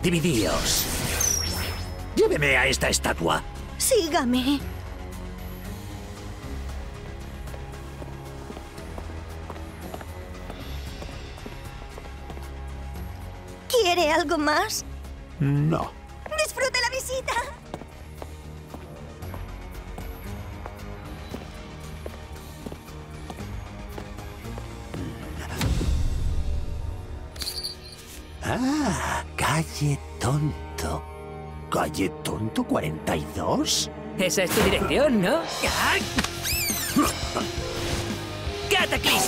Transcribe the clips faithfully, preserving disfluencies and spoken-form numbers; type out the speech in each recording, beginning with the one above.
Dividíos. Lléveme a esta estatua. Sígame. ¿Quiere algo más? No. ¡Disfrute la visita! Ah, calle Tonto. ¿Calle Tonto cuarenta y dos? Esa es tu dirección, ¿no? ¡Cataclism!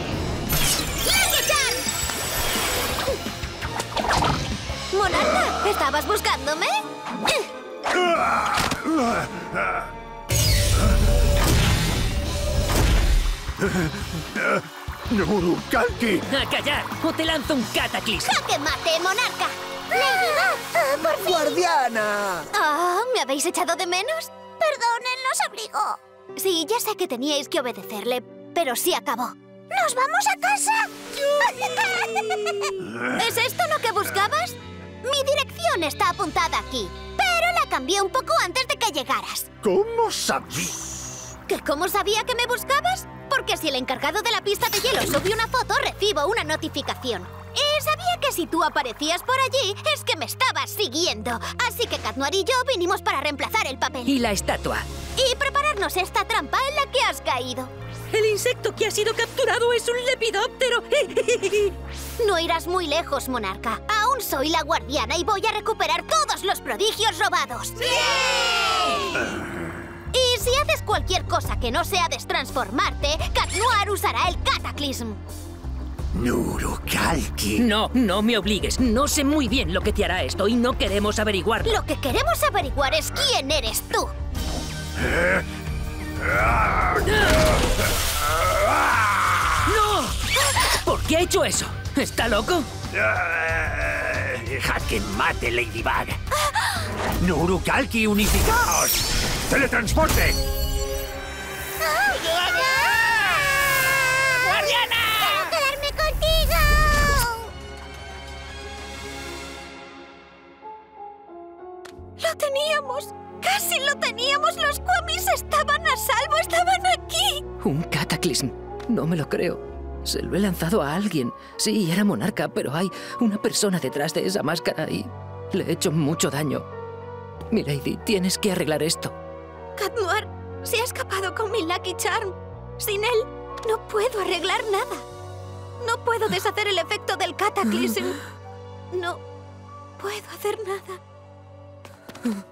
¡Monarca! ¿Estabas buscándome? ¡Nurukaki! ¡A callar! ¡O te lanzo un cataclism! ¡Jaque mate, Monarca! ¡Ladybug! ¡Ah, por fin! ¡Guardiana! Ah, ¿me habéis echado de menos? Perdonen, los obligó. Sí, ya sé que teníais que obedecerle, pero sí acabó. ¿Nos vamos a casa? ¿Es esto lo que buscabas? Mi dirección está apuntada aquí, pero la cambié un poco antes de que llegaras. ¿Cómo sabía? ¿Que cómo sabía que me buscabas? Porque si el encargado de la pista de hielo sube una foto, recibo una notificación. Y sabía que si tú aparecías por allí, es que me estabas siguiendo. Así que Cat Noir y yo vinimos para reemplazar el papel. Y la estatua. Y prepararnos esta trampa en la que has caído. El insecto que ha sido capturado es un lepidóptero. No irás muy lejos, Monarca. Aún soy la guardiana y voy a recuperar todos los prodigios robados. ¡Sí! Y si haces cualquier cosa que no sea destransformarte, Cat Noir usará el Cataclism. Nurukaki. No, no me obligues. No sé muy bien lo que te hará esto y no queremos averiguarlo. Lo que queremos averiguar es quién eres tú. ¡No! ¿Por qué ha hecho eso? ¿Está loco? ¡Jaque mate, Ladybug! ¡Nurukaki, unificaos! ¡Teletransporte! ¡Guardiana! ¡Quiero quedarme contigo! ¡Lo teníamos! ¡Casi lo teníamos! ¡Los Kwamis estaban a salvo! ¡Estaban aquí! Un cataclism. No me lo creo. Se lo he lanzado a alguien. Sí, era Monarca, pero hay una persona detrás de esa máscara y le he hecho mucho daño. Milady, tienes que arreglar esto. Cat Noir se ha escapado con mi Lucky Charm. Sin él, no puedo arreglar nada. No puedo deshacer el efecto del Cataclism. No puedo hacer nada.